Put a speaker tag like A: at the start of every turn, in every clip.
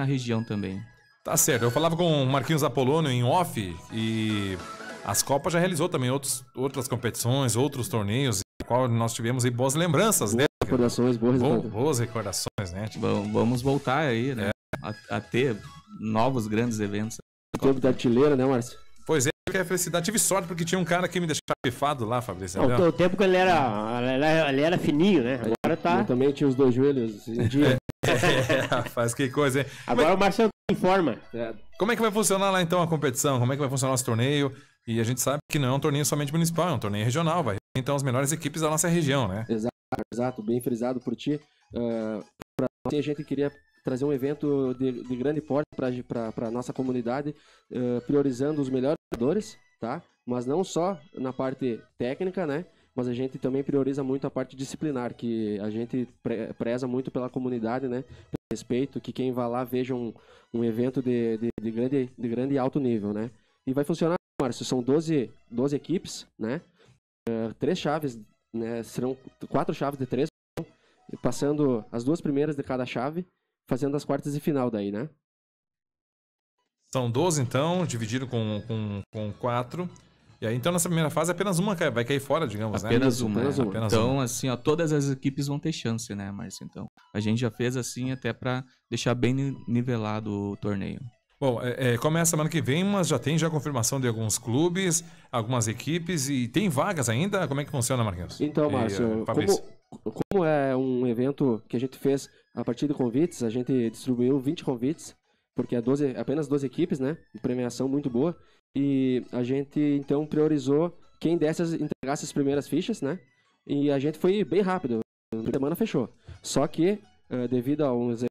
A: na região também.
B: Tá certo. Eu falava com o Marquinhos Apolônio em off e as Copas já realizou também outras competições, outros torneios, em qual nós tivemos aí boas lembranças, né? Boas recordações, né?
A: Vamos voltar aí, né? A ter novos grandes eventos.
C: O tempo da artilheira, né, Márcio?
B: Pois é, que é felicidade. Tive sorte porque tinha um cara que me deixava pifado lá, Fabrício.
D: Não, o tempo que ele era fininho, né? Agora tá.
C: Eu também tinha os 2 joelhos em dia.
B: Rapaz, que coisa, hein?
D: Agora o Marcelo tá em forma.
B: Como é que vai funcionar lá então a competição? Como é que vai funcionar esse torneio? E a gente sabe que não é um torneio somente municipal, é um torneio regional. Vai então as melhores equipes da nossa região, né?
C: Exato, bem frisado por ti. Pra nós, a gente queria trazer um evento de grande porte para a nossa comunidade, priorizando os melhores jogadores, tá? Mas não só na parte técnica, né? Mas a gente também prioriza muito a parte disciplinar, que a gente preza muito pela comunidade, né? Pelo respeito, que quem vá lá veja um evento de grande e alto nível, né? E vai funcionar, Márcio, são 12 equipes, né? 3 chaves, né? Serão 4 chaves de 3, passando as 2 primeiras de cada chave, fazendo as quartas de final daí, né?
B: São 12, então, dividido com 4. E aí, então, nessa primeira fase, apenas uma vai cair fora, digamos,
A: apenas
B: né?
A: Uma.
B: Apenas
A: então,
B: uma.
A: assim, ó, todas as equipes vão ter chance, né, Márcio? Então, a gente já fez assim até para deixar bem nivelado o torneio.
B: Bom, começa semana que vem, mas já tem confirmação de alguns clubes, algumas equipes, e tem vagas ainda? Como é que funciona, Marquinhos?
C: Então, Márcio, como é um evento que a gente fez a partir de convites, a gente distribuiu 20 convites, porque é apenas 12 equipes, né? Premiação muito boa. E a gente, então, priorizou quem entregasse as primeiras fichas, né? E a gente foi bem rápido. Na semana fechou. Só que, devido a um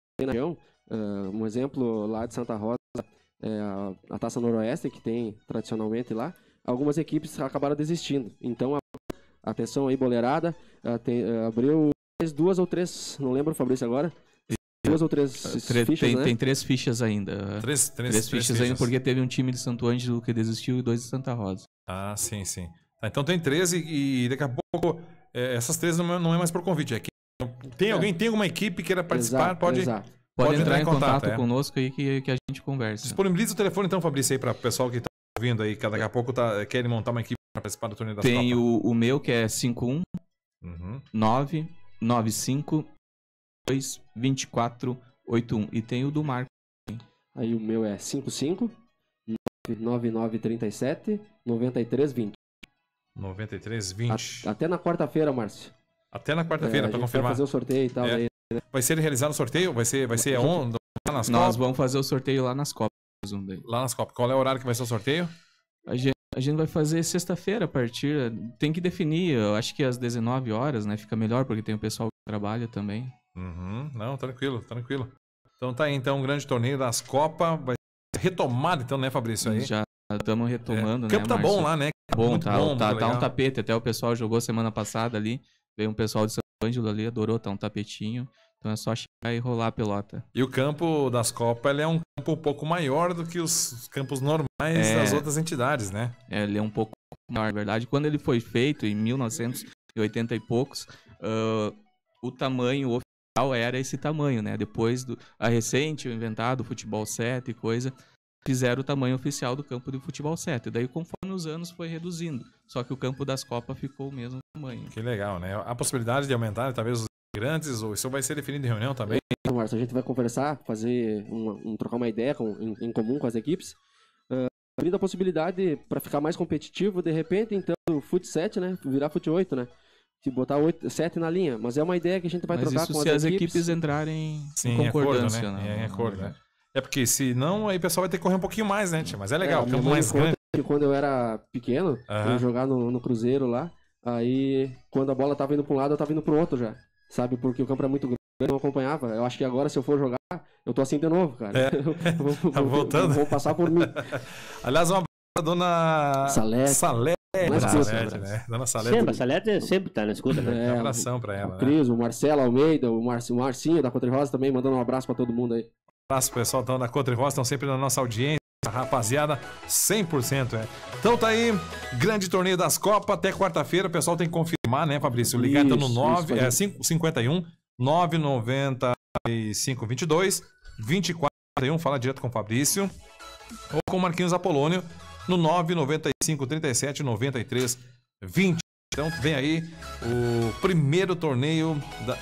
C: exemplo lá de Santa Rosa, a Taça Noroeste, que tem tradicionalmente lá, algumas equipes acabaram desistindo. Então, atenção aí, boleirada, abriu 2 ou 3, não lembro, Fabrício, agora. 2 ou 3 fichas, né?
A: Tem 3 fichas ainda. 3 fichas ainda, porque teve um time de Santo Ângelo que desistiu e 2 de Santa Rosa.
B: Ah, sim. Então tem 13 e daqui a pouco essas 3 não é mais por convite. Alguém tem alguma equipe que queira participar,
C: exato.
A: Pode entrar em contato conosco aí que a gente conversa.
B: Disponibiliza o telefone então, Fabrício, aí para o pessoal que está ouvindo aí, que daqui a pouco querem montar uma equipe para participar do torneio da Copa.
A: Tem o meu, que é 51 995 22481. E tem o do Marco.
C: Aí o meu é 55 9937 9320.
B: 9320.
C: Até na quarta-feira, Márcio.
B: Até na quarta-feira, para confirmar.
C: Vai fazer o sorteio e tal. Aí, né?
B: Vai ser realizado o sorteio? Vai ser onde? Lá nas Copas?
A: Nós vamos fazer o sorteio lá nas Copas.
B: Lá nas Copas. Qual é o horário que vai ser o sorteio?
A: A gente vai fazer sexta-feira a partir. Tem que definir, eu acho que às 19 horas, né? Fica melhor, porque tem o pessoal que trabalha também.
B: Não, tranquilo. Então tá aí, então, um grande torneio das Copas. Vai ser retomado, então, né, Fabrício? Aí?
A: Já estamos retomando, né?
B: O campo tá bom lá, né?
A: Tá um tapete. Até o pessoal jogou semana passada ali. Veio um pessoal de São Ângelo ali, adorou, tá um tapetinho. Então é só chegar e rolar a pelota.
B: E o campo das Copas, ele é um campo um pouco maior do que os campos normais das outras entidades, né?
A: Ele é um pouco maior, na verdade. Quando ele foi feito, em 1980 e poucos, o tamanho oficial era esse tamanho, né? Depois, a recente, inventado, o futebol 7 e coisa, fizeram o tamanho oficial do campo de futebol 7. Daí, conforme os anos, foi reduzindo. Só que o campo das Copas ficou o mesmo tamanho.
B: Que legal, né? A possibilidade de aumentar, talvez, os grandes, ou isso vai ser definido em reunião também?
C: Então, Márcio, a gente vai conversar, fazer trocar uma ideia em comum com as equipes, abrindo a possibilidade para ficar mais competitivo, de repente, então, o Fut 7, né? Virar Fut 8, né? De botar 7 na linha. Mas é uma ideia que a gente vai trocar com as equipes
A: entrarem em concordância.
B: Em acordo, né? É porque senão aí o pessoal vai ter que correr um pouquinho mais, né? Mas é legal, o campo mais grande.
C: Quando eu era pequeno, eu jogava no Cruzeiro lá, aí quando a bola tava indo para um lado, eu tava indo pro outro já. Sabe? Porque o campo era muito grande, eu não acompanhava. Eu acho que agora, se eu for jogar, eu tô assim de novo, cara.
B: Tá voltando.
C: Vou passar por mim.
B: Aliás, uma abraço da dona Salete.
C: Né?
B: Dona Salete.
D: A Salete sempre tá na escuta, né?
B: Um abração pra ela.
C: O Cris, o Marcelo Almeida, o Marcinho da Coutre Rosa também, mandando um abraço pra todo mundo aí.
B: Um abraço pro pessoal então, da Coutre Rosa, estão sempre na nossa audiência. Rapaziada, 100%, Então tá aí, grande torneio das Copas, até quarta-feira, o pessoal tem que confirmar, né, Fabrício? Ligar então no 551 995 22 2441, fala direto com o Fabrício. Ou com o Marquinhos Apolônio no 995 37 93 20. Então vem aí o primeiro torneio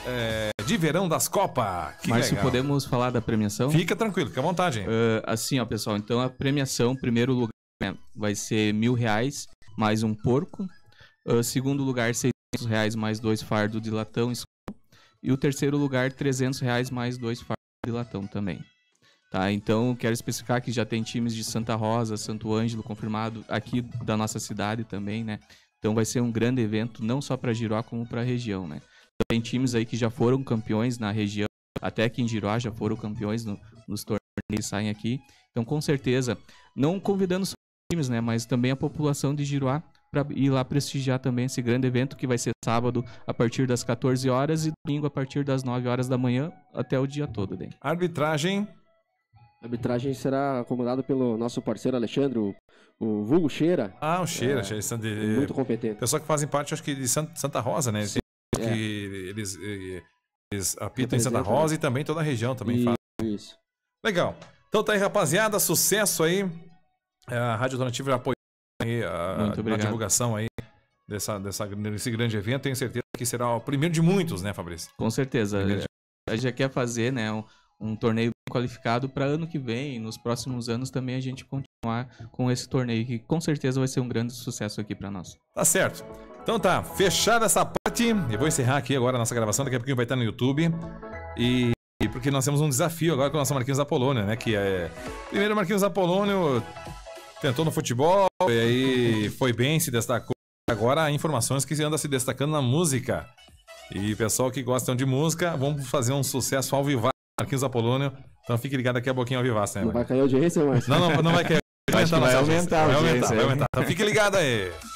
B: de verão das Copas.
A: Márcio, podemos falar da premiação?
B: Fica tranquilo, fica à vontade.
A: Assim, ó, pessoal, então a premiação, primeiro lugar, né, vai ser R$1.000 mais um porco. Segundo lugar, R$600 mais 2 fardos de latão. E o terceiro lugar, R$300 mais 2 fardos de latão também. Tá, então quero especificar que já tem times de Santa Rosa, Santo Ângelo confirmado aqui da nossa cidade também, né? Então vai ser um grande evento, não só para Giroá, como para a região, né? Então, tem times aí que já foram campeões na região, até aqui em Giroá já foram campeões nos torneios que saem aqui. Então, com certeza, não convidando só times, né? Mas também a população de Giroá para ir lá prestigiar também esse grande evento que vai ser sábado a partir das 14 horas e domingo a partir das 9 horas da manhã até o dia todo. Daí.
B: Arbitragem?
C: A arbitragem será comandada pelo nosso parceiro Alexandre, o vulgo Cheira.
B: O Cheira.
C: Muito competente.
B: Pessoal que fazem parte, acho que de Santa Rosa, né? Eles apitam em Santa Rosa, né? E também toda a região também faz.
C: Isso.
B: Legal. Então tá aí, rapaziada. Sucesso aí. A Rádio Alternativa já apoiou aí a divulgação aí desse grande evento. Tenho certeza que será o primeiro de muitos, né, Fabrício?
A: Com certeza. A gente já quer fazer, né, um torneio bem qualificado para ano que vem, e nos próximos anos também a gente continuar com esse torneio, que com certeza vai ser um grande sucesso aqui para nós.
B: Tá certo. Então tá, fechada essa parte, eu vou encerrar aqui agora a nossa gravação, daqui a pouquinho vai estar no YouTube, e porque nós temos um desafio agora com o nosso Marquinhos Apolônio, né, que é... Primeiro, Marquinhos Apolônio tentou no futebol, e aí foi bem, se destacou. Agora, informações que anda se destacando na música. E pessoal que gostam de música, vamos fazer um sucesso ao vivo. Marquinhos Apolônio, então fique ligado daqui a pouquinho ao Vivaço, né?
C: Não vai cair a audiência, Márcio?
B: Não vai cair.
A: Vai aumentar.
B: Vai aumentar. Então fique ligado aí.